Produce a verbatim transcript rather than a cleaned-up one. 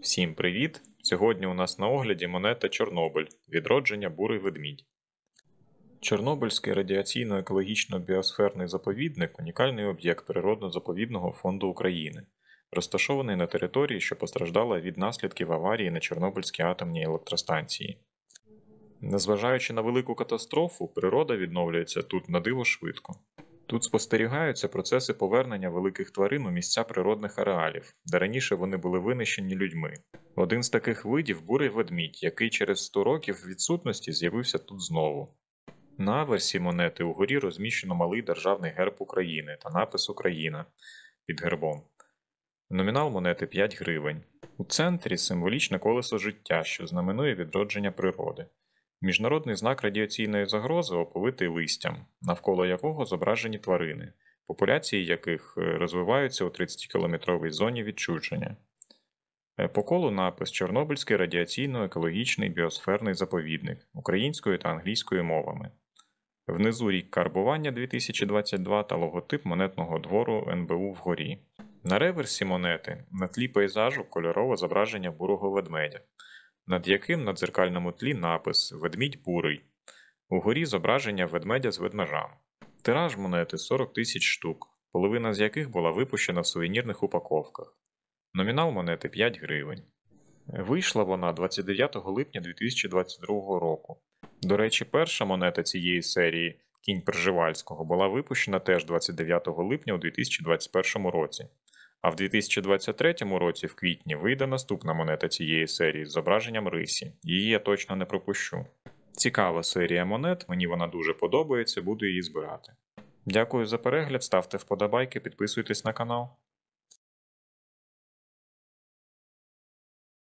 Всім привіт! Сьогодні у нас на огляді монета Чорнобиль. Відродження Бурий ведмідь. Чорнобильський радіаційно-екологічно-біосферний заповідник – унікальний об'єкт природно-заповідного фонду України, розташований на території, що постраждала від наслідків аварії на Чорнобильській атомній електростанції. Незважаючи на велику катастрофу, природа відновлюється тут на диво швидко. Тут спостерігаються процеси повернення великих тварин у місця природних ареалів, де раніше вони були винищені людьми. Один з таких видів – бурий ведмідь, який через сто років відсутності з'явився тут знову. На аверсі монети угорі розміщено малий державний герб України та напис «Україна» під гербом. Номінал монети – п'ять гривень. У центрі – символічне колесо життя, що знаменує відродження природи. Міжнародний знак радіаційної загрози оповитий листям, навколо якого зображені тварини, популяції яких розвиваються у тридцятикілометровій зоні відчуження. По колу напис «Чорнобильський радіаційно-екологічний біосферний заповідник» українською та англійською мовами. Внизу рік карбування дві тисячі двадцять два та логотип монетного двору ен бе у вгорі. На реверсі монети на тлі пейзажу кольорове зображення бурого ведмедя, над яким на дзеркальному тлі напис «Ведмідь бурий». Угорі зображення ведмедя з ведмежами. Тираж монети сорок тисяч штук, половина з яких була випущена в сувенірних упаковках. Номінал монети – п'ять гривень. Вийшла вона двадцять дев'ятого липня дві тисячі двадцять другого року. До речі, перша монета цієї серії «Кінь Пржевальського» була випущена теж двадцять дев'ятого липня у дві тисячі двадцять першому році. А в дві тисячі двадцять третьому році в квітні вийде наступна монета цієї серії з зображенням рисі. Її я точно не пропущу. Цікава серія монет, мені вона дуже подобається, буду її збирати. Дякую за перегляд, ставте вподобайки, підписуйтесь на канал.